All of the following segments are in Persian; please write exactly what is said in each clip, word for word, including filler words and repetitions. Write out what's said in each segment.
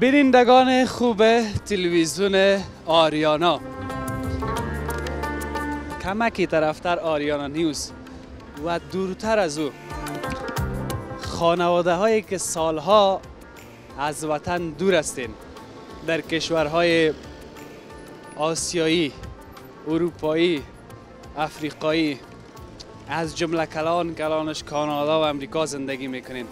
بینندگان خوب تلویزیون آریانا، کمکی طرفتر آریانا نیوز و دورتر از او خانواده هایی که سالها از وطن دور هستین، در کشورهای آسیایی، اروپایی، افریقایی، از جمله کلان کلانش کانادا و امریکا زندگی میکنین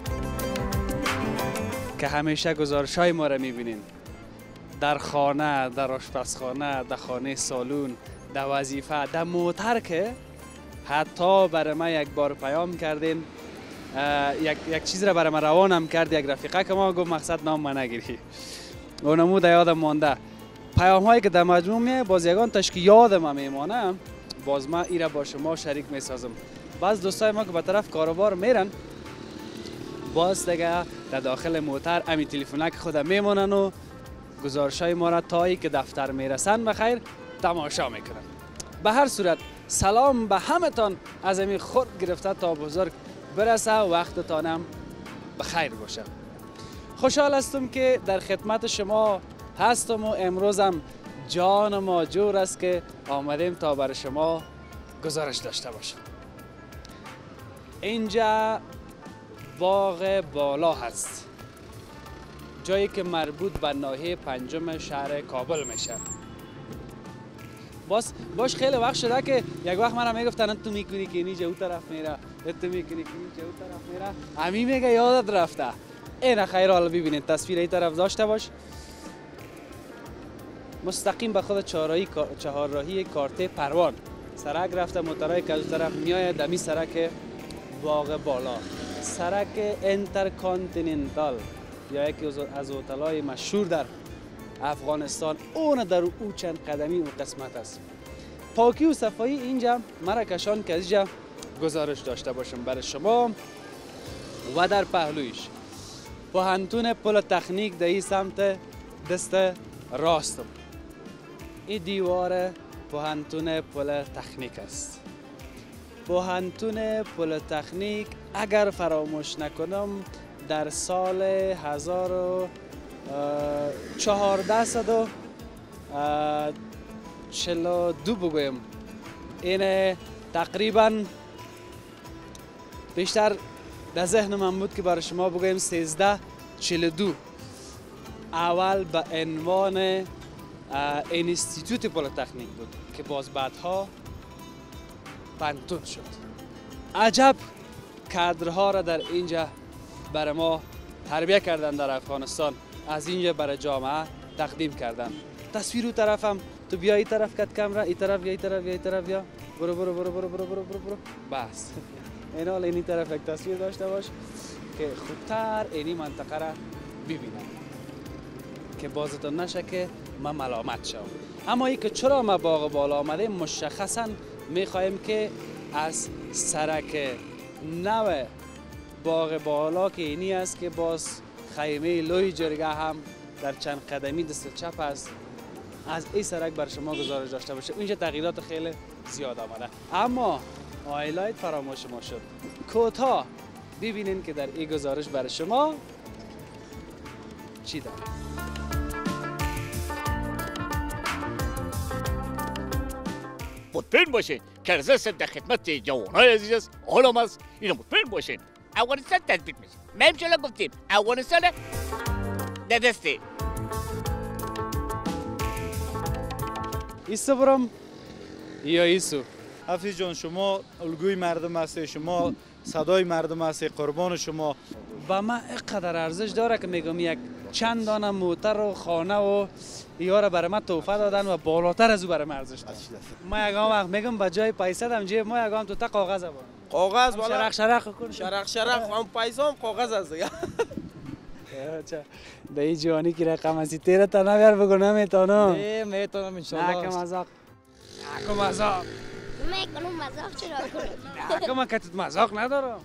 که همیشه گزارش های ما را میبینین در خانه، در آشپزخانه، در خانه سالون، در وظیفه، در موتر، که حتی برای ما یک بار پیام کردین، یک, یک چیز را برای ما روانم کرد یک رفیقه که ما گفت مقصد نام ما نگیری، اونمو در یادم مانده. پیام هایی که در مجموع میه باز یگان تشکی یادم میمانه، باز ما ایره با شما شریک میسازم. بعض دوستای ما که به طرف کاروبار میرن باز دیگه در داخل موتر امی تلفنک خود میمونن و گزارش های ما را تایی که دفتر میرسن بخیر تماشا میکنن. به هر صورت سلام به همه تان از امی خود گرفته تا بزرگ برسه، وقتتانم بخیر باشه. خوشحال هستم که در خدمت شما هستم و امروزم جان ما جور است که آمدیم تا برای شما گزارش داشته باشم. اینجا باغ بالا هست، جایی که مربوط به ناحیه پنجم شهر کابل میشه. باش باش خیلی وقت شده که یک وقت من میگفتن تو میکنی که اینجا اون طرف میره، تو میکنی که اینجا اون طرف میره، امی میگه یادت رفته. این خیر، حالا ببینید تصویر این طرف داشته باش، مستقیم به خود چهارراهی چهارراهی کارته پروان سرک رفته، موترهای که از طرف میآید دمی سرک باغ بالا، سرک انترکانتیننتال یا یکی از هتل‌های مشهور در افغانستان، اون در او چند قدمی اون قسمت است. پاکی و صفایی اینجا مرا کشان که اینجا گزارش داشته باشم برای شما. و در پهلویش پوهنتون پل تکنیک در این سمت دست راستم، این دیوار پوهنتون پل تکنیک است. پوهنتون پل تکنیک اگر فراموش نکنم در سال هزار و چهارصد و چهل و دو بگویم، این تقریبا بیشتر در ذهن من بود که برای شما بگویم سیزده چهل و دو اول به عنوان انستیتوت پلی‌تکنیک بود که باز بعدها پانتون شد. عجب کادرها را در اینجا برای ما تربیت کردن در افغانستان، از اینجا برای جامعه تقدیم کردن. تصویر اون طرفم، تو بیا این طرف کت کامرا، این طرف یا این طرف یا این طرف یا برو برو برو برو برو برو برو برو بس. این حال این طرف یک تصویر داشته باش که خوبتر اینی منطقه را ببینم که بازتون نشه که ما ملامت شم. اما ای که چرا ما باغ بالا آمده مشخصا میخواهیم که از سرک نو باغ بالا که اینی است که باز خیمه لوی جرگه هم در چند قدمی دست چپ است، از این سرک بر شما گزارش داشته باشه. اینجا تغییرات خیلی زیاد آمده، اما هایلایت فراموش ما شد. کوتاه ببینین که در این گزارش برای شما چی داره. مطمئن باشین که رضا صاحب در خدمت جوانای عزیز است، عالم است، اینو مطمئن باشین. افغانستان تثبیت میشه. ما امشالا گفتیم افغانستان در دسته. ایسو برم یا ایسو؟ حفیظ جان شما الگوی مردم هستی، شما صدای مردم هستی، قربان شما. با من اینقدر ارزش داره که میگم یک چند دانه موتر و خانه و ایارا برای من تحفه دادن و بالاتر از او برای من ارزش داره. ما یگان وقت میگم با جای پیسه دم جیب ما یگان تو تا کاغذ با کاغذ بالا شرق شرق کن، شرق شرق هم پیسه هم کاغذ است دیگه. اچھا به این جوانی کی رقم هستی تیره تا نمیار بگو نمیتونم. نه میتونم انشالله. نه که مذاق نه که مذاق میکنم مذاق چرا کنم؟ نه که من کتت مذاق ندارم.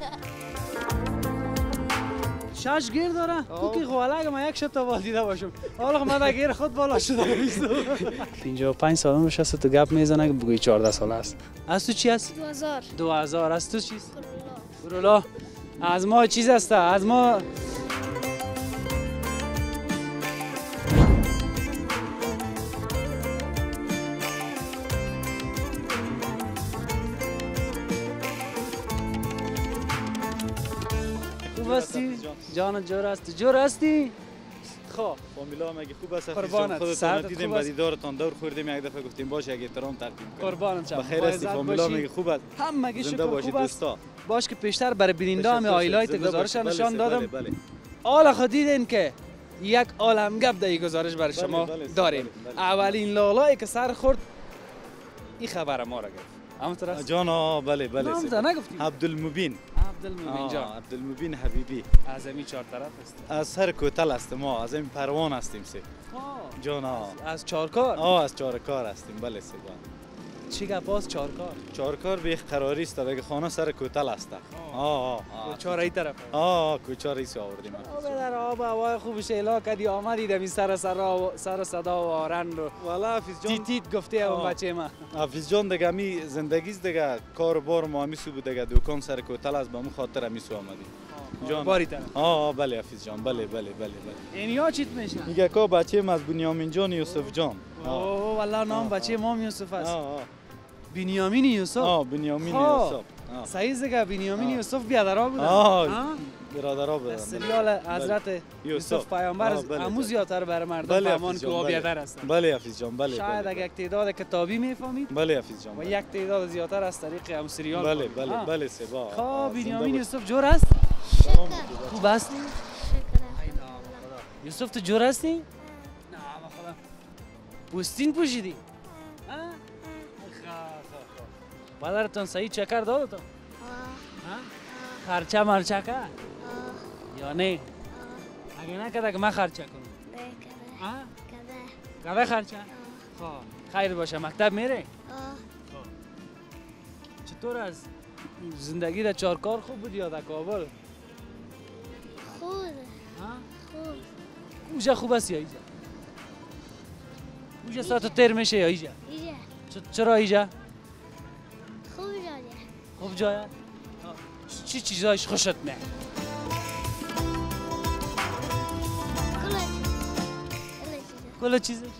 شش گیر داره؟ تو که خواله اگه من یک شب تا دیده باشم حالا من در گیر خود بالا شده پنجاه و پنج سالم روش هست تو گپ میزنه که بگوی چهارده ساله است. از تو چی هست؟ دو هزار دو هزار از تو چیست؟ کرولا. از ما چیز هسته؟ از ما خوب هستی؟ جان جور هستی؟ جور هستی؟ خب فامیلا مگه خوب است؟ قربانت. خودتون سعادت دیدیم خوب است؟ با دیدارتان دور خوردیم یک دفعه گفتیم باشه یک احترام تقدیم کنیم. قربانم شم. بخیر هستی فامیلا مگه خوب است؟ هم مگه زنده شکر باشید خوب است. دوستا. باش که پیشتر برای بیننده هم هایلایت زنده گزارش باشید. نشان بله، دادم. بله بله. حالا خود دیدین که یک عالم گپ در این گزارش برای بله، شما بله، داریم. بله، بله. اولین لالایی که سر خورد این خبر ما را گفت. همونطور است؟ جان آه بله بله. نام تا نگفتیم. عبدالمبین. عبدالمبین جان. عبدالمبین حبیبی. از این چهار طرف است. از سر کوتل هستیم ما، از این پروان هستیم سه. آه. جان آه. از چارکار. آه از چارکار هستیم بله سه جان. چی گپ است چارکار؟ چارکار به قراری است بگه خانه سر کوتل است. آه آه آه. چهار ای طرف. آه کوچه ریس آوردیم. آقا در آب هوای خوبش الا کدی آمدی دمی سر سر سر صدا و آرند و والا حافظ جان تیتیت گفته اون آه. بچه ما. حافظ جان دیگه می زندگی است دیگه کار بار ما می سو دیگه دکان سر کوتل است به مو خاطر می سو آمدیم. جان باری طرف. آه بله حافظ جان بله بله بله بله. اینیا چیت میشن؟ میگه که بچه ما از بنیامین جان یوسف جان. آه اوه والله نام آه، بچه مام یوسف است. آه آه. بنیامین یوسف. آه بنیامین خواه. یوسف. آه. صحیح دیگه بنیامین آه. یوسف بیادرها بودن. آه. آه. برادرها بودن. از سریال حضرت یوسف. یوسف پیامبر آه، بله، امو بله. زیادتر بر مردم بله فهمان حافظ که جان، او بله. بیادر هستند. بله حافظ جان بله. شاید بله، اگر یک تعداد کتابی میفهمید بله حافظ جان. و بله. یک تعداد زیادتر از طریق ام سریال. بله فهمید. بله آه. بله سبا. خواه زنده بنیامین باش. یوسف جور است؟ شکر. خوب است؟ شکر. یوسف تو جور هستی؟ نه ما خدا پوستین پوشیدی؟ ها؟ مادرتون صحیح چکر داد تو؟ آه. خرچه مرچه کرد؟ آه. یا نه؟ اگه نکرده که من خرچه کنم ده کده. ها؟ کده. کده خرچه؟ خب خیر باشه مکتب میره؟ آه. چطور از زندگی در چارکار خوب بود یا در کابل؟ خوب. ها؟ خوب. اوجا خوب است یا ایجا؟ اوجا ساعت تر میشه یا ایجا؟ ایجا. چ- چرا ایجا؟ خوب جاده. خوب جایه؟ چی چیزایش خوشت نه؟ کلا چیزا. کل چیزش؟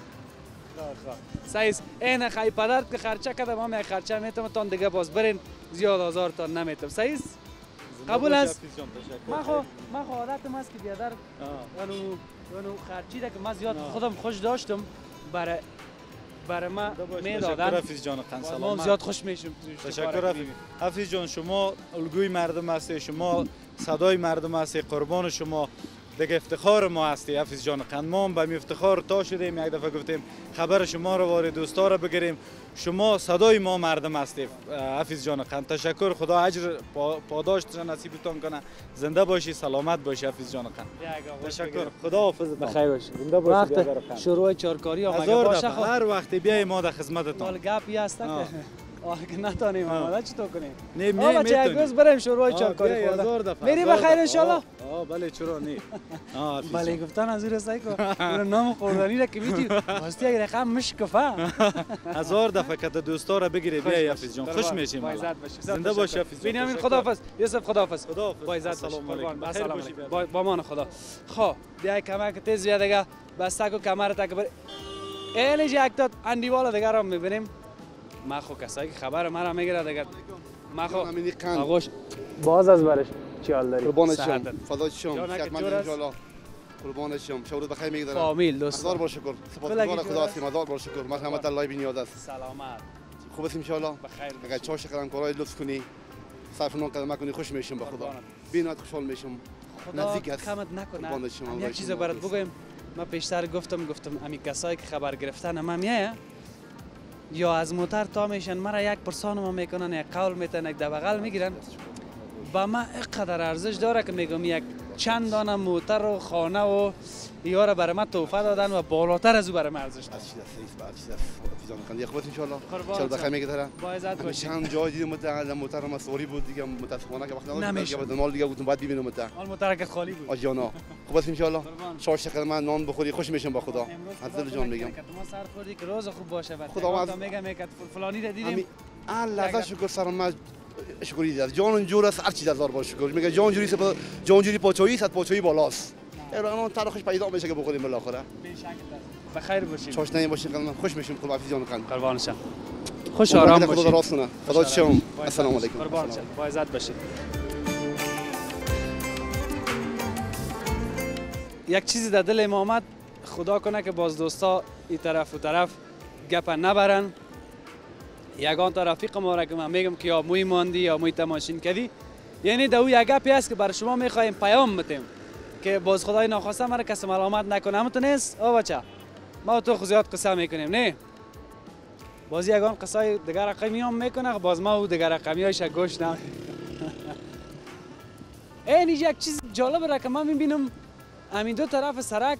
سعیز این خواهی پدرت که خرچه کده ما می خرچه میتم تان دیگه باز برین زیاد آزار تان نمیتم سعیز؟ قبول است؟ من خو من خو عادتم است که بیادر آه. ونو ونو خرچی ده که من زیاد آه. خودم خوش داشتم برای برای من تشکر میدادن حافظ جان قن ما سلامت. زیاد خوش میشم تشکر حافظ. حافظ جان شما الگوی مردم هستی، شما صدای مردم هستی، قربان شما دیگه افتخار ما هستی حافظ جان قن. ما هم به می افتخار تا شدیم یک دفعه گفتیم خبر شما رو وارد دوستا رو بگیریم. شما صدای ما مردم هستی حافظ جان قن. تشکر خدا اجر پا- پاداشت نصیبتان کنه. زنده باشی سلامت باشی حافظ جان قن. تشکر خدا حافظ بخیر باشی. زنده باشی بیادر وقت قن. شروع چارکاری آمده هزار باشه دفعه خب هر وقت بیای ما در مال خدمتتان. گپی هست آه. که آه که نتانیم آه. آمده چطور کنیم؟ نه می آه بچه یک میتونی. روز بریم شروع آه، چارکاری بیای خوردن. هزار دفعه، میری هزار بخیر دفعه. انشالله؟ آه آه، بله چرا نه. آه حافظ بله جان. گفتن از این رسایی که اون نام خوردنی را که میدی واسه یک رقم مشکفه هزار دفعه که دوستا را بگیری بیای حافظ جان خوش میشیم. با عزت باشی زنده باش حافظ جان. بنیامین تشکر. خداحافظ یوسف خداحافظ خداحافظ. با عزت باشی السلام علیکم. قربان. بخیر السلام باشی علیکم. بیادر. با با مان خدا خب بیا کمک تیز بیا دیگه بسته کو کمر تا که بر اینج یک تا اندیوال دیگه را میبینیم. ما خو کسایی که خبر مرا میگیره دیگه ما خو امینی قند آغوش باز از برش چی حال داری قربان صحتت. شم فدای شم جانک خدمت جور است. ان شاء الله قربان شم شورت بخیر میگذرم فامیل دوست هزار بار شکر بلگی سپاسگزار جور خدا است. هستیم هزار بار شکر مرحمت الله بنیاد است سلامت خوب است ان شاء الله بخیر اگر چهار شکرم کارای لطف کنی صرف نان قدم کنی خوش میشم به خدا قربانت. بینات خوشحال میشم خدا نزدیک است. کمت نکنه قربان شما، هم الله یک چیز شما برات است. بگویم من پیشتر گفتم گفتم امی کسایی که خبر گرفتن من میایه یا از موتر تا میشن مرا یک پرسان ما میکنن یک قول میتن یک دبغل میگیرن با من اینقدر ارزش داره که میگم یک چند دانه موتر و خانه و یارا برای من تحفه دادن و بالاتر از او برای من ارزش داره از چیز است از چیز است فیزان قند خوب است ان شاء الله قربان ان شاء الله بخیر شم. میگذرم با عزت باشید چند جای دیدم متعلم موتر ما سوری بود دیگه متاسفانه که وقت نمیشه. نمیشه مال دیگه گفتم باید ببینم متع حال موتر خالی بود آجانا خوب است ان شاء الله قربان. چهار شکر من نان بخوری خوش میشم با خدا امروز از خدا دل جان کمک میگم کنه که ما سر خوردی که روز خوب باشه و خدا خدا از- میگم میگم فلانی را دیدیم همین الله از شکر سر ما شکری داد جان جور است هر چیز هزار بار شکر میگه جان جوری است جان جوری پاچویی است پاچویی بالاست ایران تاریخش پیدا میشه که بخوریم بالاخره بخیر باشید چاشنه باشین قلم خوش میشم خدا حافظ جان قلم قربان شم خوش آرام خدا باشید راست کنه خدا شم با السلام عزت علیکم قربان شم با عزت باشید یک چیزی در دل ما آمد، خدا کنه که باز دوستا این طرف و طرف گپ نبرن. یگان تا رفیق ما را که من میگم که یا موی ماندی یا موی تماشین کردی، یعنی در او یک گپی است که برای شما میخوایم پیام بتیم که باز خدای ناخواسته مرا کسی ملامت نکنه. همون نیست آ بچه، ما تو خود زیاد قصه میکنیم نه؟ باز یگان قصه دیگر رقمی هم میکنه، باز ما او دیگر رقمی هایش گوش نم. این یک چیز جالب را که من میبینم، همین دو طرف سرک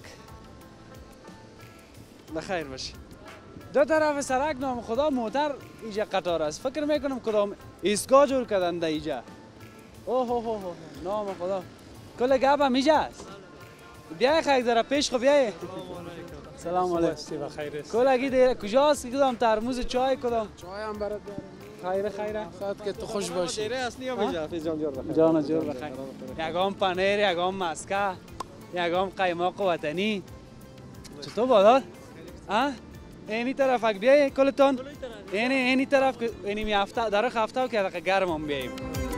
بخیر باشی، دو طرف سرک نام خدا موتر اینجا قطار است. فکر میکنم کدام ایستگاه جور کردن در اینجا. اوه اوه اوه نام خدا، کل گپ هم اینجا است. بیای خیلی ذره پیش خو بیای. سلام علیکم. بخیر است. کل اگه دیگه کجاست؟ کدام ترموز چای کدام؟ چای هم برات بیارم. خیره خیره. فقط که تو خوش باشی. دیره اصلی هم اینجا حافظ جان جور بخیر. جان جور بخیر. یگام پنیر، یگام مسکه، یگام قیماق وطنی. چطور بادار؟ ها؟ اینی طرف اگه بیای کلتون؟ اینی اینی طرف که اینی می هفته در هفته که دقیقه گرم هم بیاییم.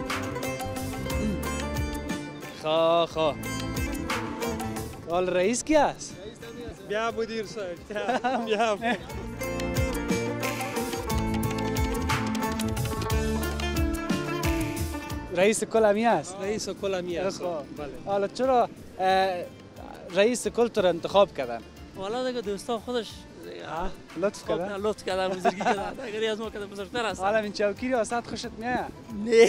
خا خا. حال رئیس کی است؟ بیا مدیر صاحب بیا. رئیس کل همی است؟ رئیس کل همی است. بله. حالا چرا رئیس کل تو را انتخاب کردن؟ والا دیگه دوستا خودش لطف کردن؟ لطف کردن بزرگی کردن. اگر از ما کده بزرگتر است. حالا این چوکی ریاست خوشت میاد؟ نه.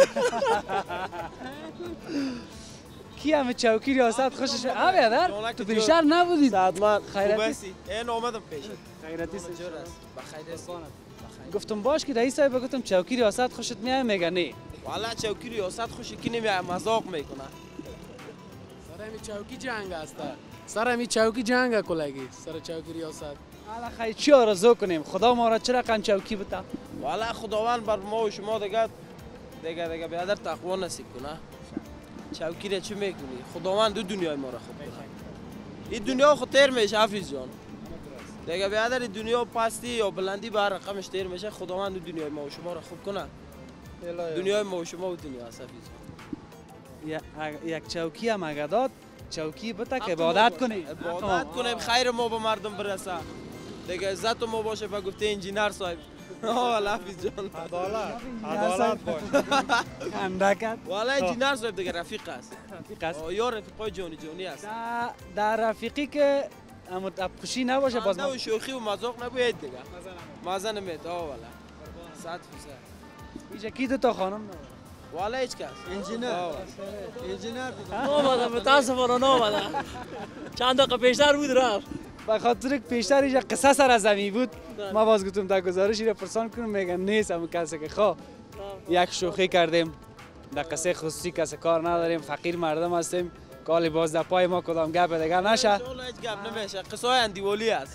کی همه چوکی ریاست خوشش میاد؟ آ بیادر تو بیشتر نبودی. سعادت خیراتی. این اومدم پیش. خیراتی جور است. بخیر است. گفتم باش که رئیس صاحب گفتم چوکی ریاست خوشت میاد میگه نه. والا چوکی ریاست خوشی کی نمیاد مذاق میکنه. سر می چوکی جنگ است. سر می چوکی جنگ کلگی. سر چوکی ریاست. حالا خیلی چی آرزو کنیم؟ خدا ما را چرا قن چوکی بده؟ والا خداوند بر ما و شما دیگه دیگه دیگه بیادر تقوا نصیب کنه. چوکی را چی میکنی؟ خداوند دو دنیای ما را خوب کنه. این دنیا خود تیر میشه حافظ جان. دیگه بیادر دنیا پستی یا بلندی بر رقمش تیر میشه. خداوند دو دنیای ما و شما را خوب کنه. دنیای ما و شما و دنیا است حافظ جان. یک چوکی هم اگه داد چوکی بده که عبادت کنی. عبادت کنیم خیر ما به مردم برسه. دیگه عزت ما باشه به گفته انجینر صاحب. آه حافظ جان. عدالت عدالت باش. اندکت. والا انجینر صاحب دیگه رفیق است. رفیق است. یا رفیقای جانی جانی است. در رفیقی که اما خوشی نباشه باز ما شوخی و مذاق نباید دیگه. مزه نمید آه والا. صد فیصد. اینجا کی دو تا خانم نه؟ والا هیچ کس. انجینر. انجینر. نامده متاسفانه نامده. چند دقیقه پیشتر بود رفت. به خاطر که پیشتر اینجا قصه سر از زمین بود ما باز گفتم در گزارش را پرسان کنم میگن نیست همون کسی که خواه یک شوخی کردیم در قصه خصوصی کسی کار نداریم فقیر مردم هستیم کالی باز در پای ما کدام گپ دیگه نشه هیچ گپ نمیشه قصه های اندیوالی است.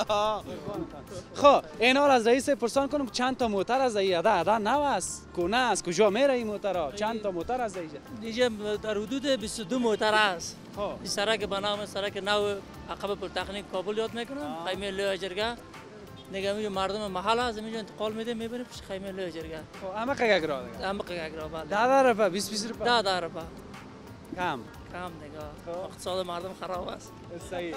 خب این حال از رئیس پرسان کنم چند تا موتر از این ادا ادا نو است کونه است کجا میره این موترها چند تا موتر از اینجا دیگه در حدود بیست و دو موتر است. این سرک به نام سرک نو عقب پلیتکنیک کابل یاد میکنم خیمه لوی جرگه دیگه میگه مردم محل از اینجا انتقال میده میبریم پیش خیمه لوی جرگه خب همه قگا گرا دیگه همه قگا گرا بله ده روپیه بیست بیست روپیه ده ده روپیه کم کم دیگه اقتصاد مردم خراب است صحیح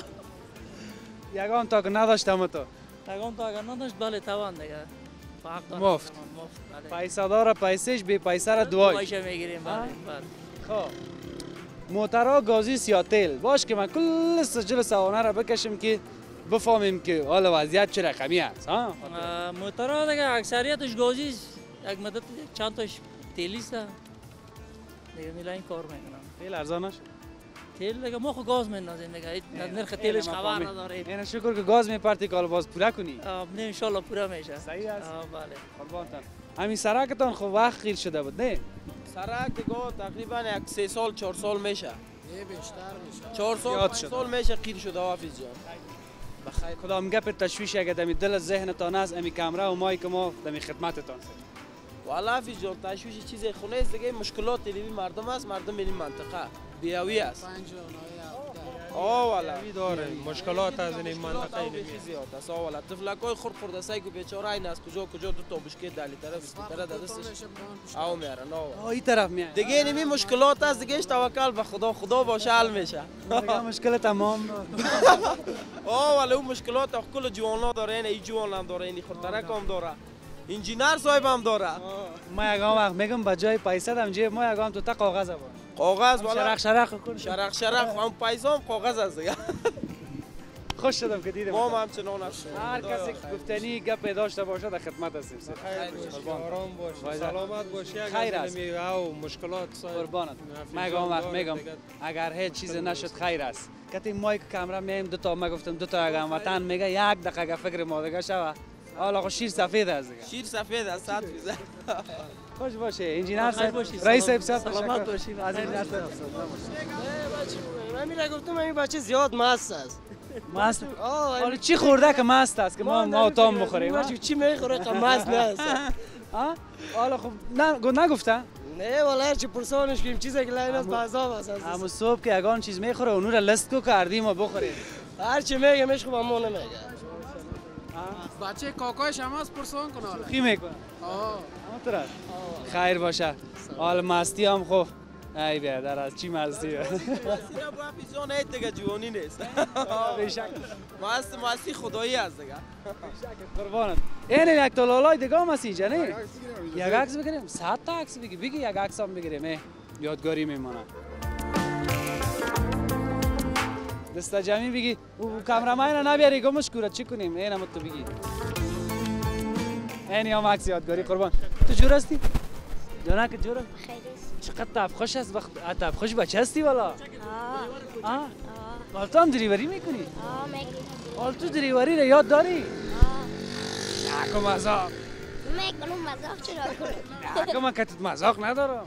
یگان تا که نداشتم تو یگان تا که نداشت بله توان دیگه مفت پیسه داره پیسهش بی پیسه را دوایش دوایش میگیریم بله بله خب موترها گازی یا تیل باش که من کل سجل سوانه را بکشم که بفهمیم که حال وضعیت چه رقمی است ها موترها دیگه اکثریتش گازی یک مدت چند تاش تیلی است دیگه میلا این کار میکنم تیل ارزانش تیل دیگه ما خو گاز میندازیم دیگه نرخ تیلش خبر نداریم اینا شکر که گاز میپرتی که باز پورا کنی نه ان شاء الله پورا میشه صحیح است بله قربانتان همین سرکتان خب وقت خیر شده بود نه سرک دیگه تقریبا یک سه سال چهار سال میشه یه بیشتر میشه چهار سال پنج سال میشه خیر شده حافظ جان بخیر کدام گپ تشویش اگه دمی دل ذهنتان است امی کامرا و مایک ما دمی خدمتتان است والا حافظ جان تشویش چیز خونه است دیگه مشکلات لیوی مردم است مردم این منطقه بیاوی است آه والا می داره مشکلات از این منطقه این زیاد است. آه والا طفلکای خرد خرد است که بیچاره این از کجا کجا دو تا بشکه دلی طرف استفاده در دستش آو میارن. آه این طرف میاد دیگه نمی مشکلات است دیگه توکل به خدا خدا باشه حل میشه. دیگه مشکل تمام. آه والا اون مشکلات کل جوانا داره این جوان هم داره این خرد هم داره انجینر صاحب هم داره. ما یگام وقت میگم به جای پیسه دم جیب ما یگام تو تا کاغذ بود. کاغذ والا شرق شرق کن. شرق شرق هم پیسه هم کاغذ است دیگه. خوش شدم که دیدم. ما هم چنان هست. هر کسی که گفتنی گپ داشته باشه در خدمت هستیم. آرام باش سلامت باش. خیر است. او مشکلات قربانت. ما یگام وقت میگم اگر هیچ چیز نشد خیر است. کتی مایک کامرا میم دو تا ما گفتم دو تا اگم وطن میگه یک دقیقه فکر ما دیگه شوه. حالا خو شیر سفید است دیگه. شیر سفید است صد فیصد. خوش باشه انجینر صاحب رئیس صاحب سلامت باشید. از این دست من میره گفتم این بچه زیاد مست است. مست؟ حالا چی خورده که مست است که ما ما تام بخوریم؟ چی میخوره که مست نیست؟ ها؟ حالا خب نه نگفته؟ نه والا هرچی پرسانش کنیم چیزی که لین است بازاب است. همون صبح که یگان چیز میخوره اونو را لست کو کردیم و بخوریم. هرچی میگه میش خوب اما نمیگه. بچه کاکایش هم از پرسان کنه حالا. خی میکنه؟ آه. اما طرف؟ خیر باشه. حالا مستی هم خوب. ای بیادر از چی مستی؟ مستی را با پیزون ایت دیگه جوانی نیست. بیشک. مستی مستی خدایی است دیگه. قربانت. این یک تلالای دیگه مسیجه نه؟ یک عکس بگیریم؟ صد تا عکس بگی بگی یک عکس هم بگیریم یادگاری میمونه. دست جمعی بگی او کامرامین رو نبیاری گمش کورد چی کنیم؟ این هم تو بگی. این هم عکس یادگاری قربان. تو جور هستی؟ جانا که جور؟ خیلی چقدر تب خوش است وقت تب خوش بچه هستی والا؟ آه آه حال تو هم دریوری میکنی؟ آه میکنم. حال تو دریوری رو یاد داری؟ آه نکن مزاق. میکنم مزاق چرا کنم؟ نکن من کتت مزاق ندارم.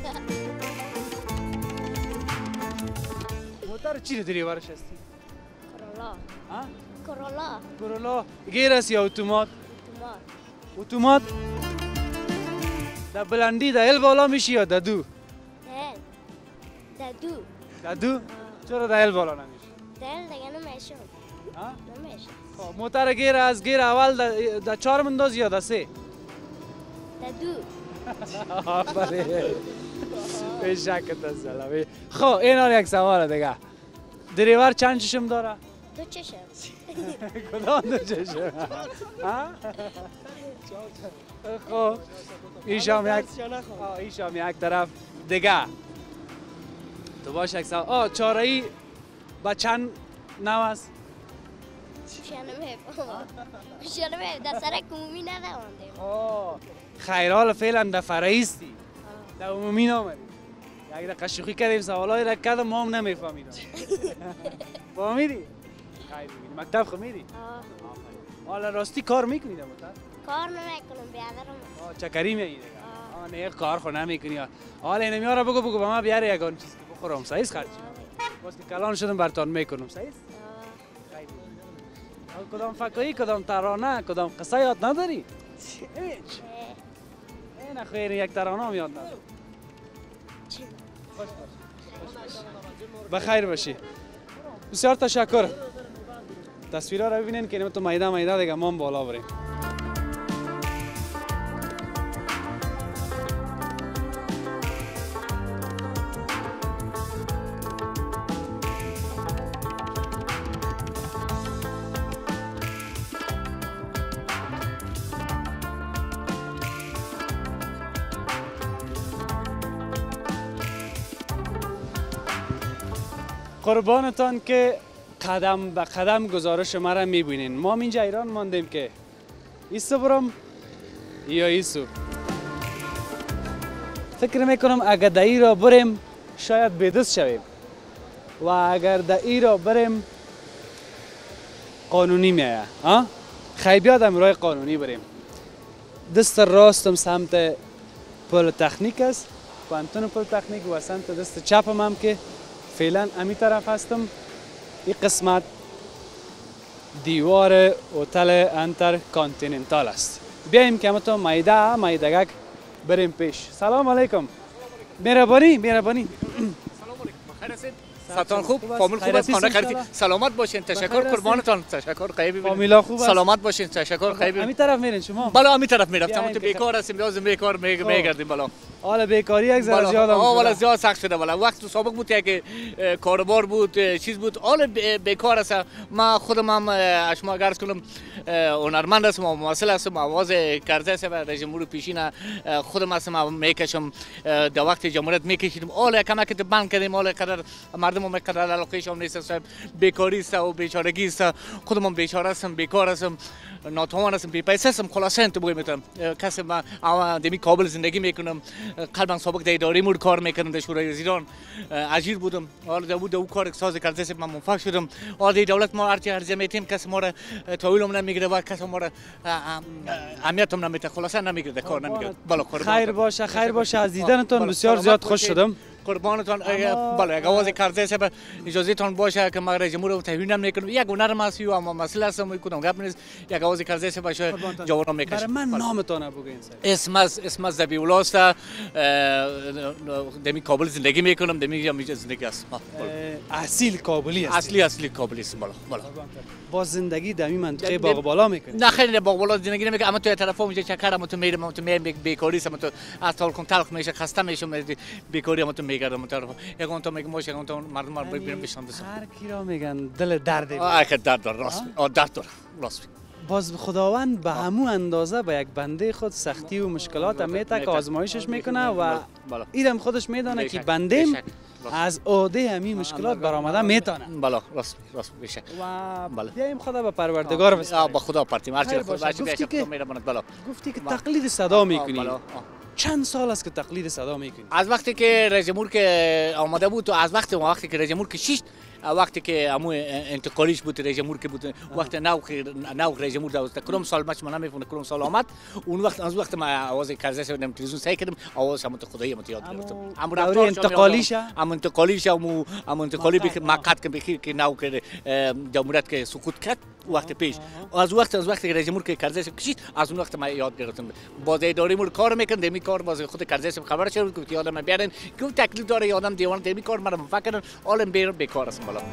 موتر چی رو دریورش هستی؟ کرولا. ها؟ کرولا. کرولا. گیر است یا اتومات؟ اتومات. اتومات؟ در بلندی در ال بالا میشی یا در دو؟ دل. در دو. در دو؟ چرا در ال بالا نمیشی؟ دل دیگه نمیشم. ها؟ نمیشم. خب موتر گیر از گیر اول در چهار منداز یا در سه؟ در دو. آفرین. بشکت از سلامه. خب این حال یک سوال دیگه. دریور چند چشم داره؟ دو چشم. کدام دو چشم؟ ها؟ خب ایشام یک ایشام یک طرف دیگه. تو باش یک سوال. آه چاره‌ای با چند نو است؟ شنم میفهمم. شنم میفهمم. در سر عمومی ندارم. آه خیرال فعلا در فرعیستی. در عمومی نامدی. یک دقیقه شوخی کردیم سوالای را کردم ما هم نمیفهمیدم. فهمیدی؟ خیر میبینی مکتب خو میری؟ آه. حالا راستی کار میکنی در مطلب؟ کار نمیکنم بیادرم. آه چکری میگی دیگه. آه نه کار خو نمیکنی. حالا اینو میاره بگو بگو به ما بیاره یگان چیز که بخورم صحیح است خرج. واسه کلان شدم براتون میکنم صحیح است؟ خیر. کدام فکری کدام ترانه کدام قصه یاد نداری؟ هیچ. این خیر یک ترانه هم یاد نداری. بخیر باشی. بسیار تشکر. تصویرها رو ببینین که تو میدان میدان دیگه ما بالا بریم. قربانتان که قدم به قدم گزارش مرا میبینین. ما اینجا ایران ماندیم که ایسو برم یا ایسو. فکر میکنم اگر در ای را بریم شاید بدست شویم و اگر در ای را بریم قانونی میایه. خیلیات هم راه قانونی بریم. دست راستم سمت پل تکنیک است. پانتون پل تکنیک و سمت دست چپم هم که فعلا امی طرف هستم. این قسمت دیوار هتل انتر کانتیننتال است. بیایم که تو مایده مایدگک بریم پیش. سلام علیکم. مهربانی مهربانی. سلام علیکم. بخیر هستید؟ ساتان خوب فامیل خوب است خانه خریدی سلامت باشین تشکر قربانتان تشکر خیلی فامیلا خوب است سلامت باشین تشکر خیلی همین طرف میرین شما بالا همین طرف میرفتم تو بیکار هستیم لازم بیکار میگردیم بالا حالا بیکاری یک ذره زیاد آه والا زیاد سخت شده بالا وقت تو سابق بود که کاروبار بود چیز بود حالا بیکار است ما خودم هم اشما عرض کنم هنرمند هستم و ممثل هستم آواز کرده است رژیم رو پیشین خودم هستم میکشم در وقت جمهوریت میکشیدم حالا کمک بند کردیم حالا قدر مردم هم قدر علاقه شام نیست صاحب بیکاری است و بیچارگی است خودم هم بیچاره هستم بیکار هستم ناتوان هستم بی پیسه هستم خلاصه انت بگم میتونم کسی ما دمی کابل زندگی میکنم قلبم سابق در اداره مور کار میکنم در شورای وزیران اجیر بودم حالا در بود او کار ساز کرده است من موفق شدم حالا دولت ما هرچی عرضه میتیم کسی ما را تحویلم نمیگیره و کسی ما را اهمیتم نمیده خلاصه نمیگیره کار نمیگیره بالا خیر باشه خیر باشه از دیدنتون بسیار زیاد خوش شدم قربانتان بالا یک آواز کرده است اجازه تان باشه که ما رژیم رو تحویل نمیکنم یک هنر ماسی و اما مسئله است می کنم گپ نیست یک آواز کرده است باشه جوانم میکشم برای من نامتون بگین اسم از اسم از ذبیح است دمی کابل زندگی میکنم دمی اینجا زندگی است اصیل کابلی است اصلی اصلی کابلی است بالا بالا با زندگی دمی منطقه باغ بالا میکنی نه خیلی باغ بالا زندگی نمیکنم اما تو طرفا اونجا چکر اما تو میرم تو میرم بیکاری است اما تو از تال کن تلخ میشه خسته میشم بیکاری اما تو میگردم طرف یکون تو میگم باشه یکون تو مردم رو ببینم بشم بس هر کی را میگن دل درد آه که درد داره راست آه درد داره راست باز خداوند به همون اندازه به یک بنده خود سختی و مشکلات میته که آزمایشش میکنه و اینم خودش میدانه که بنده از عهده همین مشکلات برآمده میتونه بالا راست راست بشه و بیایم خدا به پروردگار بسپاریم با خدا پرتیم هر چی خود باشه که میرماند بالا گفتی که تقلید صدا میکنی چند سال است که تقلید صدا میکنی از وقتی که رژیم که آماده بود و از وقتی وقتی که رژیم که شش وقتی که امو انتقالیش بود رژیم که بود وقت نو نو رژیم داشت کدوم سال ماچ من نمیفهمم کدوم سال آمد اون وقت از وقت ما آواز کرده شدم تلویزیون سعی کردم آواز هم تو خدایی مت یاد گرفتم امو دوره انتقالیش امو انتقالیش امو امو انتقالی به مقصد که بخیر که نو که جمهوریت که سقوط کرد وقت پیش از وقت از وقتی رژیم که کرده کشید از اون وقت ما یاد گرفتم باز اداره مور کار میکنه می کار باز خود کرده خبر شد که یادم بیارن که تکلیف داره یادم دیوان دمی کار مرا فکر عالم بیر بیکار است بالا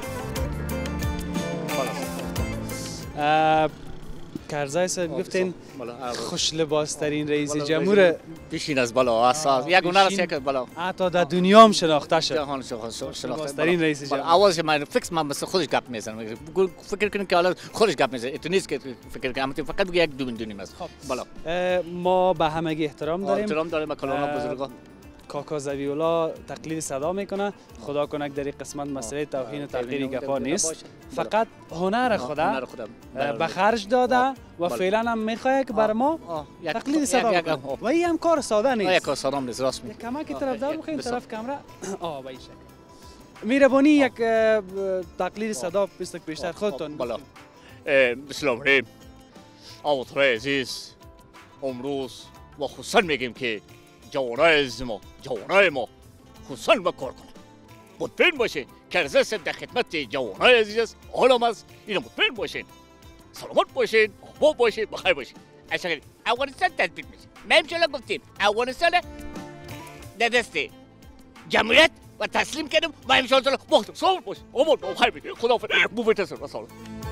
کرزای صاحب گفتین خوش لباس ترین رئیس جمهور پیشین از بالا اساس یک هنر است که بالا حتی در دنیا هم شناخته شد جهان شناخته ترین رئیس جمهور آواز من فکس من مثل خودش گپ میزنم فکر کنم که حالا خودش گپ میزنه تو نیست که فکر کنم فقط بگی یک دو میدونیم است بالا ما به همگی احترام داریم احترام داریم کلانا بزرگا کاکا ذبیح الله تقلید صدا میکنه خدا کنه در این قسمت مسئله توهین و تحقیر گپا نیست فقط هنر خدا به خرج داده و فعلا هم میخواد که بر ما تقلید صدا کنه و این هم کار ساده نیست یک کار ساده نیست راست میگی کمک طرف دار بخوین طرف کامرا آ به این شکل میربونی یک تقلید صدا بیشتر بیشتر خودتون بالا بسلام علیکم آواترای عزیز امروز با خصوصا میگیم که جوانای ما جوانای ما خصوصا با کار کنه مطمئن باشین کرزه صاحب در خدمت جوانای عزیز است حالا از اینو مطمئن باشین سلامت باشین آباد باشین بخیر باشین اشکری افغانستان تثبیت میشه ما امشالا گفتیم افغانستان در دست جمهوریت و تسلیم کردیم و امشالا محترم سلامت باشین آباد بخیر باشین خداحافظ بوفیت سر رسال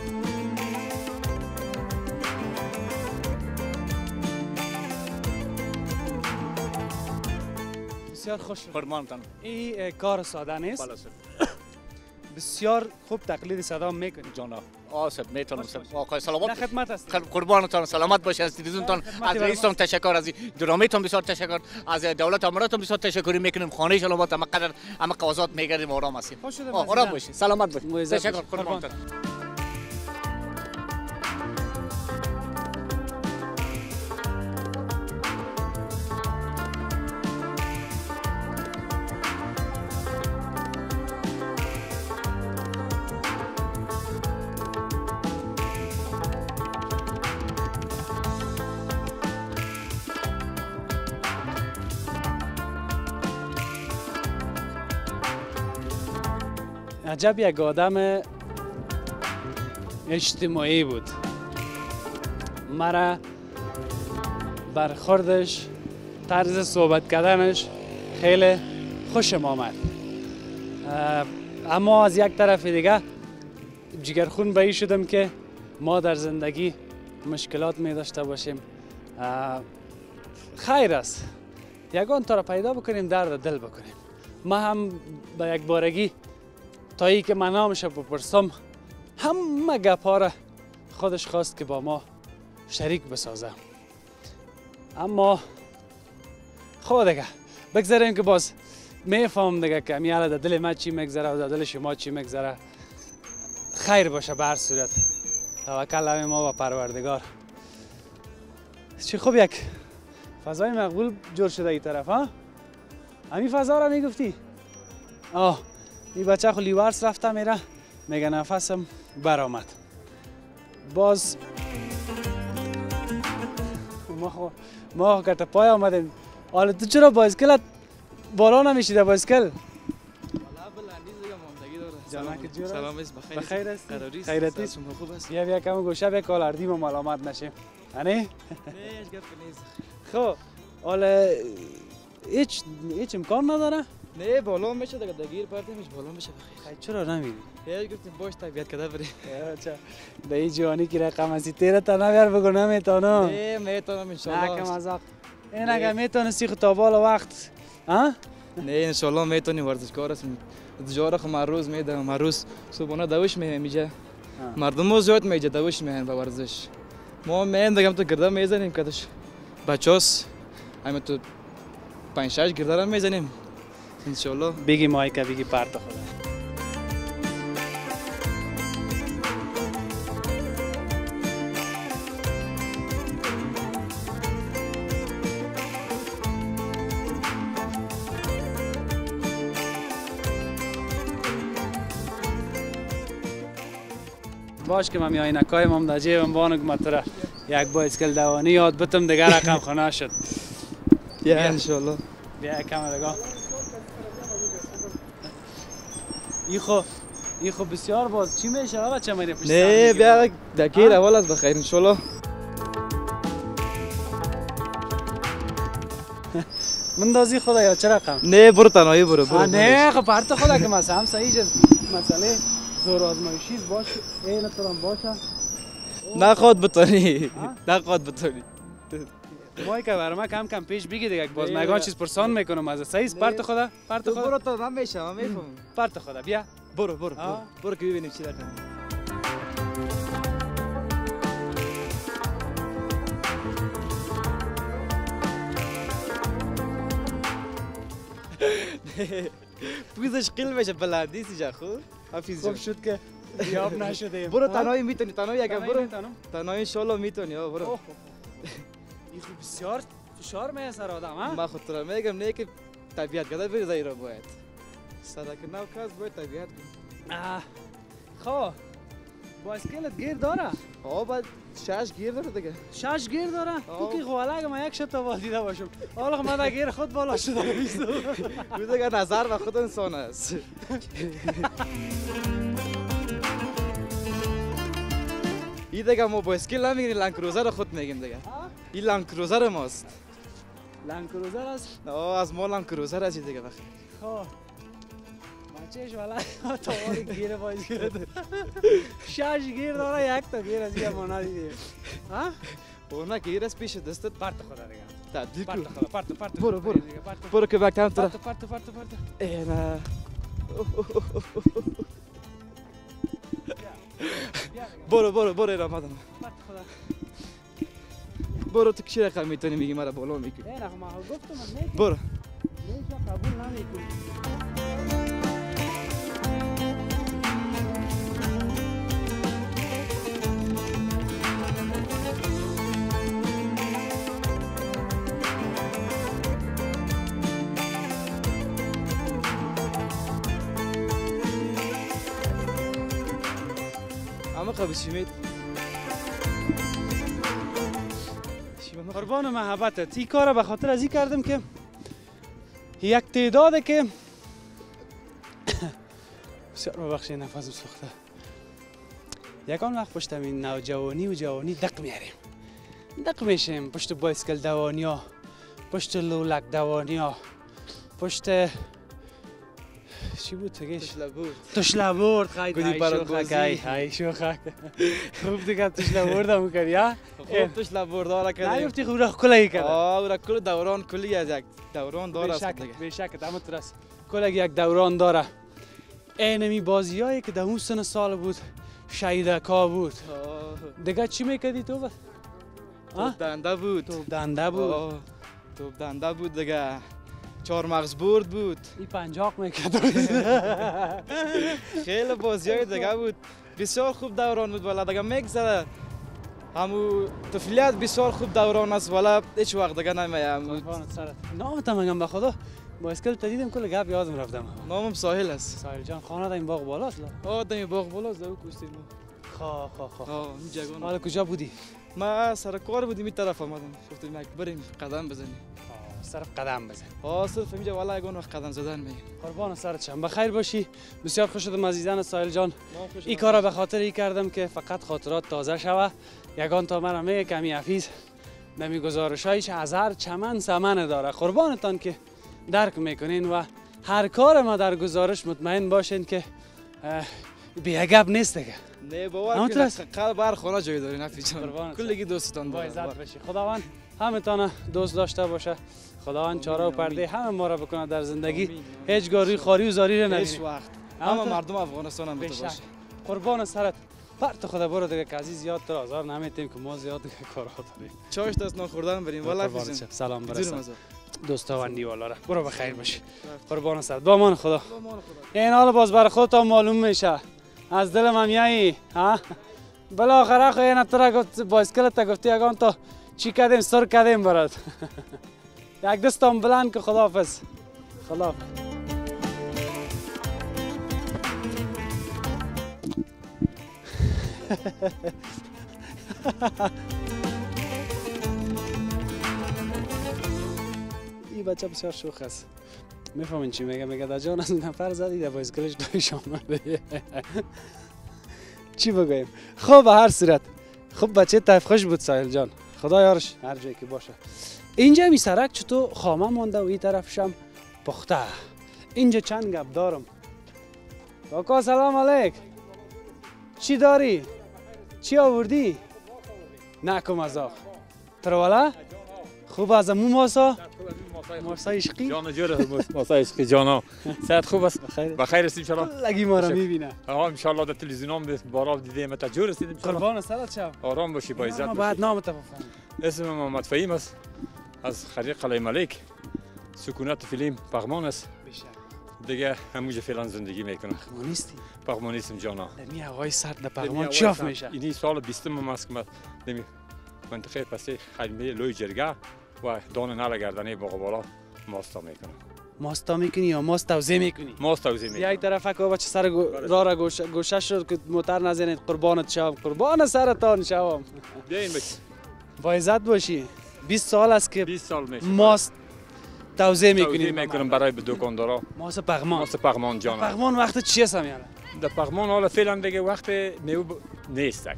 بسیار خوش فرمانتان این کار ساده نیست بسیار خوب تقلید صدا میکنی جانا آسف میتونم آقای سلامت در خدمت هست قربانتان سلامت باشه از تلویزیونتان از رئیستان تشکر از درامیتان بسیار تشکر از دولت اماراتان بسیار تشکر میکنیم خانه سلامت اما قدر اما قوازات میگردیم آرام هستیم آرام باشید سلامت باشید تشکر قربانتان عجب یک آدم اجتماعی بود مرا برخوردش طرز صحبت کردنش خیلی خوشم آمد اما از یک طرف دیگه جگرخون به این شدم که ما در زندگی مشکلات می داشته باشیم. خیر است یگان تا را پیدا بکنیم درد دل بکنیم. ما هم به یک بارگی تا ای که من نامش بپرسم همه گپا را خودش خواست که با ما شریک بسازه. اما خب دیگه بگذاریم که باز میفهم دیگه که میاله در دل من چی میگذره و در دل شما چی میگذره. خیر باشه به هر صورت. توکل همه ما و پروردگار. چه خوب یک فضای مقبول جور شده ای طرف ها؟ همین فضا را میگفتی؟ آه این بچه خو لیوارس رفته میره میگه نفسم برآمد. باز ما خو ما خو کت پای آمدیم. حالا تو چرا بایسکلت بالا نمیشیده بایسکل؟ سلام است بخیر. بخیر است. قراری است. خیرتی است. خوب است. بیا بیا کم گوشه بیا کالاردیم و ملامت نشیم. نه؟ نه هیچ گپ نیست. خب حالا هیچ هیچ امکان نداره؟ نه بالا میشه دیگه دگیر پرتیمش بالا میشه بخیر. خیلی چرا نمیری؟ هیچ گفتیم باش طبیعت کده بری. اچھا به این جوانی که رقم هستی تیره تا نبیر بگو نمیتونم. نه میتونم انشالله. نه که مزاق. این اگه میتونستی خود تا بالا وقت ها؟ نه انشالله میتونی ورزشکار هستیم. جاره خو روز میدم هر روز صبحانه دوش میهم میجه. مردم ها زیاد میجه دوش میهن به ورزش. ما میهم دیگه تو گرده میزنیم کدش. بچه‌هاست. همه تو پنج شش گرده را میزنیم. انشالله. بگی مایکا بگی پرت خدا. باش که من می آینکای مام در جیبم بانو که من تره یک بایسکل دوانی یاد بتم دیگر رقم خونه شد. بیا انشالله. بیا کم دیگه. ای خو ای خو بسیار باز چی میشه بچه میره پشت. نه بیا دکیر اول از بخیر انشالله. من دازی خدا یا چه رقم؟ نه برو تنهایی برو برو. نه خب پرت خدا که مثلا هم صحیح جز مسئله زور آزمایشیز باشه این طورم باشه. نخواد بتونی نخواد بتونی. مایی که برام کم کم پیش بگی دیگه باز نگاه چیز پرسان میکنم از صحیح پرت خدا پرت خدا. برو تو من میشم من میفهمم. پرت خدا بیا برو برو برو که ببینیم چی رقم. پوزش قیل میشه بلندی سی جا خود حفیظ خوب شد که یاب نشده. برو تنهایی میتونی تنهایی اگه برو تنهایی انشالله میتونی برو. این خوب بسیار فشار میه سر آدم ها؟ من خود را میگم نه که طبیعت کده بری زایی را باید صدق نو کس باید طبیعت کنی. خب بایسکلت گیر داره؟ آه باید شش گیر داره دیگه. شش گیر داره؟ تو که خواله اگه من یک شب تا دیده باشم حالا من در گیر خود بالا شده بیستم. تو دیگه نظر و خود انسان است. این دیگه ما بایسکل نمیگیریم لند کروزر رو خود میگیم دیگه. این لند کروزر ماست. لند کروزر است؟ آه از ما لند کروزر است دیگه بخیر. خب بچهش والا تا واری گیر بایسکل داره. شش گیر داره یک تا گیر از یه مانا دیگه. ها؟ اونا گیر است پیش دستت پرت خدا دیگه. تبدیل پرت خدا پرت پرت. برو برو برو که وقت هم ترا. پرت پرت پرت پرت. ای نه. برو برو برو ایران مادم. برو تو چی رقم میتونی میگی مرا بالا میکنی؟ نه نه ما گفتم نه. برو. نه قبول نمیکنی. اما قبل شمید قربان محبتت این کار به خاطر از این کردم که یک تعداده که بسیار ببخشید نفسم سوخته یکان وقت پشت این نوجوانی و جوانی دق میاریم دق میشیم پشت بایسکل دوانی ها پشت لولک دوانی ها پشت چی بود تگش؟ تشلبور تشلبورد خیلی گودی های برات شوخک بازی. های های شوخک خوب دیگه تشلبورد هم کردی ها؟ خوب تشلبور داره کردیم نگفتی خوب را کلایی کرد آه او را کل دوران کلی از یک دوران داره است بشک دیگه بشک اما ترس کلگ یک دوران داره اینمی بازی هایی که در اون سن سال بود شیدکا بود دیگه چی میکردی تو بس؟ توپ دنده بود توپ دنده بود آه، توپ دنده بود دیگه چهار مغز برد بود این پنجاق میکرد خیلی بازی های دیگه بود بسیار خوب دوران بود والا دیگه میگذره همو طفلیت بسیار خوب دوران است والا هیچ وقت دیگه نمیم نامت هم میگم به خدا با اسکل تدیدم کل گپ یادم رفتم نامم ساحل است ساحل جان خانه در این باغ بالاست آه در این باغ بالاست در او کوستیم خواه خواه خواه آه این جگان حالا کجا بودی؟ ما سر کار بودیم این طرف آمدم گفتیم یک بریم قدم بزنیم صرف قدم بزن آه صرف اینجا والا یگان وقت قدم زدن میگیم قربان سرت شم بخیر باشی بسیار خوش شدم عزیزان ساحل جان این کارا به خاطر ای کردم که فقط خاطرات تازه شوه یگان تا مرا میگه کمی حفیظ نمی گزارشایش هزار چمن سمن داره قربانتان که درک میکنین و هر کار ما در گزارش مطمئن باشین که بیگب نیست دیگه نه باور کن قلب هر خانه جای داری نفی جان کلگی دوستان با عزت باشی خداوند همه تانا دوست داشته باشه خداوند چاره و پرده همه ما را بکنه در زندگی هیچ گاری خاری و زاری را نبینیم هیچ وقت همه مردم افغانستان هم بتو باشه قربان سرت پرت خدا برو دیگه که عزیز زیاد تو آزار نمیتیم که ما زیاد دیگه کارها داریم چاش دست نخوردن بریم والا سلام برسان دوستاوندی والا را برو بخیر باشی قربان سرت با امان خدا این حال باز برای خودت معلوم میشه از دل ممیایی ها بالاخره خو این تو را گفت با اسکلت گفتی اگان تو چی کردیم سر کردیم برات یک دستم بلند که خداحافظ خداحافظ این بچه بسیار شوخ است میفهمین چی میگه میگه در جان از نفر زدی در بایسکلش دویش آمده چی بگویم خب به هر صورت خب بچه طیف خوش بود ساحل جان خدا یارش هر جایی که باشه اینجا می سرک چطور خامه مانده و این طرفش هم پخته اینجا چند گپ دارم کاکا سلام علیک چی داری؟ چی آوردی؟ نکن مزاق تروالا؟ خوب از امو ماسا؟ ماسا عشقی؟ جان جور ماسا عشقی جانا صحت خوب است؟ بخیر است انشالله لگی ما را میبینه آها انشالله در تلویزیون هم بارا دیدیم تا جور است انشالله قربان سرت شم آرام باشی با عزت باشی بعد نامت بفهم اسم محمد فهیم است از خریق قلعه ملک سکونت فیلم پغمان است دیگه همونجا فعلا زندگی میکنم پغمانیستی؟ پغمانیستم جانا نمی هوای سرد در پغمان چاف میشه اینی سال بیستم هم است که نمی منطقه پسی خیمه لوی جرگه و دان نال گردنه باغ بالا ماستا میکنم ماستا میکنی یا ماست توزیع میکنی؟ ماست توزیع میکنم یه طرف که بچه سر راه را گوشه شد که موتر نزنید قربانت شوم قربان سرتان شوم بیاین بچه با عزت باشی بیست سال است که بیست سال میشه ماست توزیع میکنی توزیع میکنم برای به دکاندارا ماست پغمان ماست پغمان جان پغمان وقت چی است میاله در پغمان حالا فعلا دیگه وقت میو نیست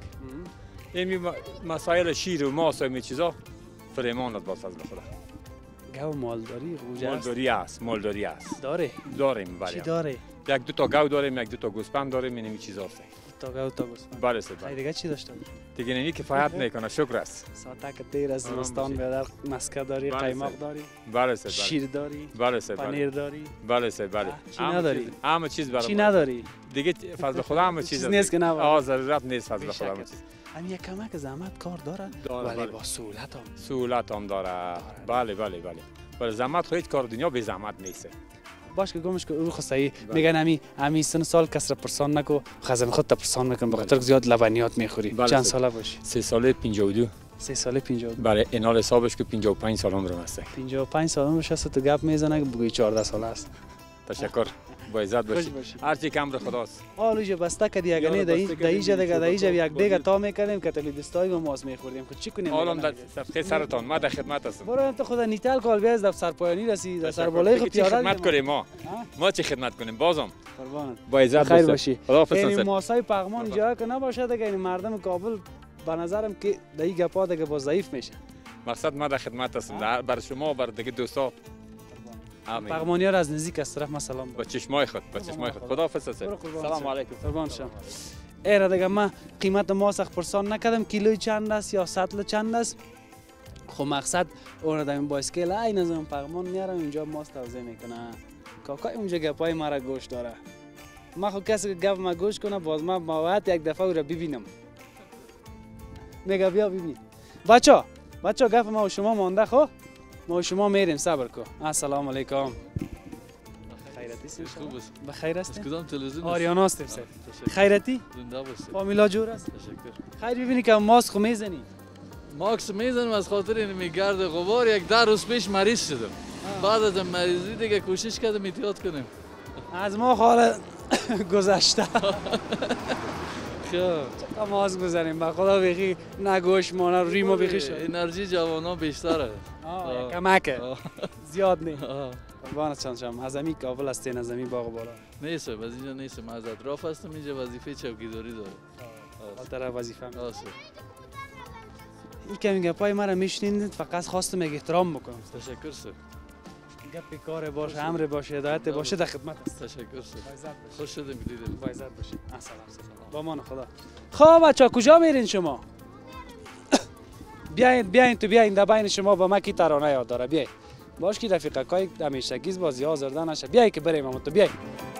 این مسائل شیر و ماست و این چیزا فریمان با فضل خدا گاو مالداری خوجه است مالداری است مالداری است داره داریم بله چی داره یک دو تا گاو داریم یک دو تا گوسفند داریم این چیزا است تا گاو تا گوسفند بله سر بله دیگه چی داشته باشه دیگه نمی کفایت میکنه شکر است ساعت که تیر از زمستان بیادر مسکه داری قیماق داری بله سر شیر داری بله سر پنیر داری بله سر بله چی نداری همه چیز برای چی نداری دیگه فضل خدا همه چیز نیست که نه آه ضرورت نیست فضل خدا همه چیز هم یک کمک زحمت کار داره ولی با سهولت هم سهولت هم داره بله بله بله ولی زحمت خو هیچ کار دنیا به زحمت نیست باش که گمش که او خصایی میگن امی امی سن سال کسر پرسان نکو خزم خود تا پرسان میکن بخاطر زیاد لبنیات میخوری چند ساله باشی سه ساله پنجاه و دو سه ساله پنجاه و دو بله اینال حسابش که پنجاه و پنج سال عمرم هست پنجاه و پنج سال عمرش هست تو گپ میزنه که بگوی چهارده ساله است تشکر با عزت باشی هر چی کم رو خداست حالوجه بسته کدی اگه دایی دایجا دیگه دایجا یک دیگه تا میکردیم که تلی دستای ما ماس میخوردیم خود چی کنیم حالا در صفحه سرتان ما در خدمت هستم برو تو خدا نیتال کال بیاز در سرپایانی رسی در سربالای خود پیاده خدمت کنیم ما ما چی خدمت کنیم بازم قربانت با عزت خیر باشی خداحافظ این ماسای پغمان جا که نباشه دیگه این مردم کابل به نظرم که دایی گپا دیگه با ضعیف میشه مقصد ما در خدمت هستم برای شما برای دیگه دوستا آمین. پغمانی‌ها را از نزدیک از طرف ما سلام با چشمای خود با چشمای خود خداحافظ سر سلام علیکم قربان شما. ایره دیگه من قیمت ماست پرسان نکردم کیلوی چند است یا سطل چند است. خب مقصد اون در این بایسکل این از اون پغمان میارم اینجا ماست توزیع میکنه. کاکای اونجا گپای مرا گوش داره. ما خب کسی که گپ ما گوش کنه باز من موعد یک دفعه او را ببینم. میگه بیا ببین. بچا بچا گپ ما و شما مانده خو ما و شما میریم صبر کو. السلام علیکم. خیرتی خوب است. بخیر است. از کدام تلویزیون؟ آریانا است سر. خیرتی؟ زنده باشید. فامیلا جور است. تشکر. خیر ببینی که ماسک خو میزنی. ماکس میزنم از خاطر این میگرد غبار یک ده روز پیش مریض شدم. بعد از مریضی دیگه کوشش کردم احتیاط کنیم. از ما حال گذشته. خب چقدر ماسک بزنیم با خدا بخی نگوش ما نه ریمو بخی شد. انرژی جوانان بیشتره. آه کمکه. زیاد نه. قربان چند شم از امی کابل هستین از امی باغ بالا. نیست از اینجا نیستم از اطراف هستم اینجا وظیفه چوکیداری داره. حالا وظیفه هم. آسه. این که میگه پای مرا میشنید فقط خواستم یک احترام بکنم. تشکر سر. گپ کار باشه امر باشه هدایت باشه در خدمت است. تشکر سر. خوش شدیم دیدیم. با عزت باشید. السلام با مان خدا. خب بچا کجا میرین شما؟ بیاین بیاین تو بیاین در بین شما با ما کی ترانه یاد داره بیاین. باش کی رفیقا کای همیشگیز بازی ها زرده نشه بیای که بریم اما تو بیای.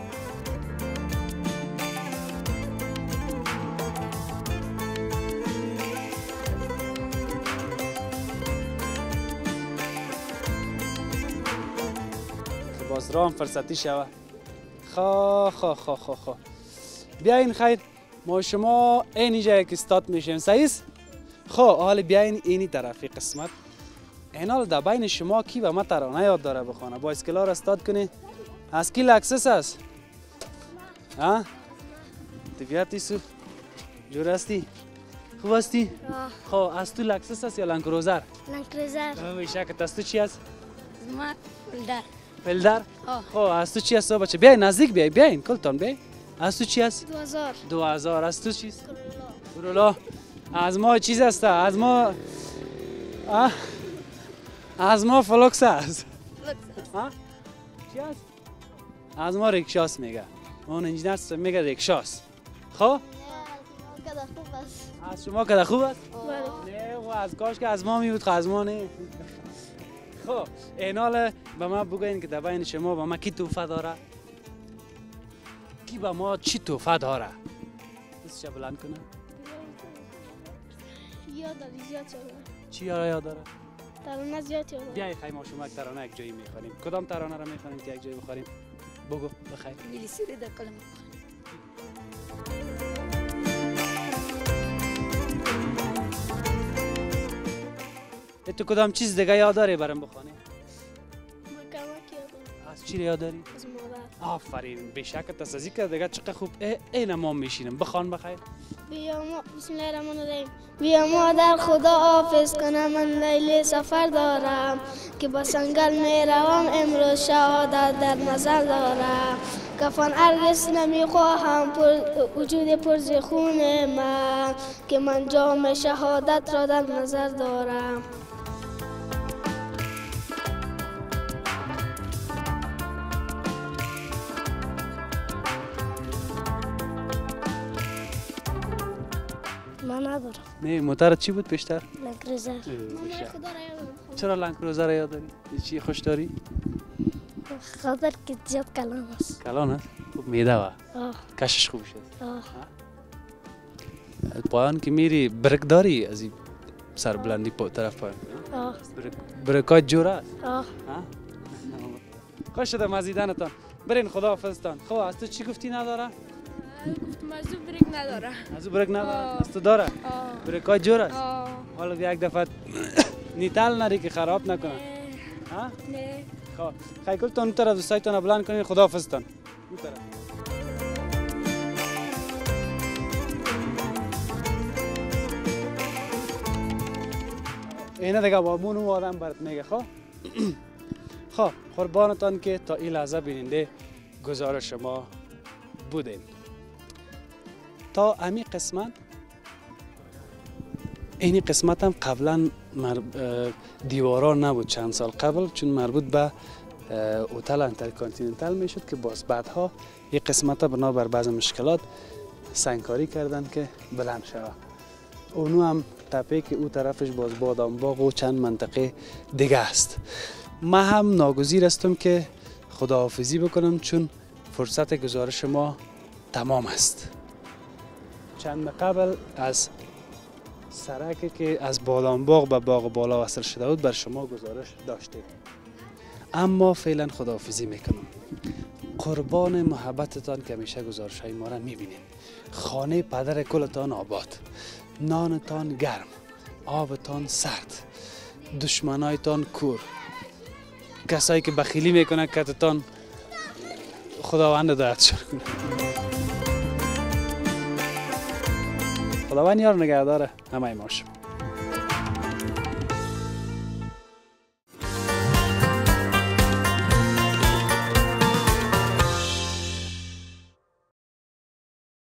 باز رام فرصتی شوه. خا خا خا خا خا بیاین خیر ما شما اینجا یک استاد میشیم صحیح؟ خب حالا بیاین اینی طرفی قسمت اینال در بین شما کی به ما ترانه یاد داره بخونه با اسکلا را استاد کنی از کی لکسس است؟ ها؟ طبیعت ایسو جور هستی؟ خوب هستی؟ خب از تو لکسس است یا لنکروزر؟ لنکروزر من شکت از تو چی است؟ ما فلدر فلدر؟ خب از تو چی است بچه؟ بیای نزدیک بیای بیاین کلتان بیای از تو چی است؟ دو هزار دو هزار از تو چیست؟ کرولا از ما چیز است؟ از ما آه از ما فلوکس است. ها؟ چی است؟ از ما ریکشاست میگه. اون انجینر میگه ریکشاست. خب؟ کده خوب است. از شما کده خوب است؟ نه و از کاش که از ما می بود خب از ما نه. خب اینال به ما بگوین که در بین شما به ما کی توفه داره؟ کی به ما چی توفه داره؟ دستش بلند کنه. یاد داری زیاد شده. چی یاره یاد داره؟ ترانه زیاد یاد داره. بیایی خیلی ما شما یک ترانه یک جایی میخوانیم. کدام ترانه را میخوانیم که یک جایی بخوریم؟ بگو بخیر. میلی سیری در کلم. تو کدام چیز دیگه یاد داری برام بخوانی؟ مکمک یاد دارم. از چی یاد داری؟ از مادر. آفرین بشک تصدیق کرد دیگه چقدر خوب این ما میشینم بخوان بخیر. بیا ما بسم الله الرحمن الرحیم بیا مادر خدا حافظ کنم من لیل سفر دارم که با سنگل میروم امروز شهادت در نظر دارم کفن هرگز نمیخواهم پر وجود پرز خون من که من جام شهادت را در نظر دارم. من ندارم. نه موتر چی بود پیشتر؟ لنکروزر. چرا لنکروزر را یاد داری؟ چی خوش داری؟ خاطر که زیاد کلان است. کلان است؟ خوب میده و آه. کشش خوب شد. آه. پایان که میری برک داری از این سر بلندی پا طرف پایان؟ آه. برکات جور است؟ آه. خوش شده مزیدنتان. برین خدا حافظتان. خب از تو چی گفتی نداره؟ گفتم از او بریک نداره. از او بریک نداره؟ از تو داره؟ بریکات جور است؟ حالا یک دفعه نیتال نری که خراب نکنه. ها؟ نه. خب خیلی کلتون اون طرف دوستایتان بلند کنین خدا حافظتان. اون طرف. اینه دیگه بابون و آدم برات میگه. خب خب قربانتان که تا این لحظه بیننده گزارش شما بودین. تا امی قسمت اینی قسمت هم قبلا دیواران نبود چند سال قبل چون مربوط به هتل انترکانتیننتال میشد که باز بعدها یک قسمت بنابر بعض مشکلات سنگکاری کردن که بلند شود. اونو هم تپه که او طرفش باز بادام باغ و چند منطقه دیگه است. من هم ناگزیر هستم که خداحافظی بکنم چون فرصت گزارش ما تمام است. چند قبل از سرکی که از بادام باغ به باغ بالا وصل شده بود بر شما گزارش داشتیم، اما فعلا خداحافظی میکنم. قربان محبتتان که همیشه گزارش های ما را میبینید. خانه پدر کلتان آباد، نانتان گرم، آبتان سرد، دشمنایتان کور، کسایی که بخیلی میکنه کتتان خداوند هدایتشان کنه. خداوند یار نگهدار همه ما شما.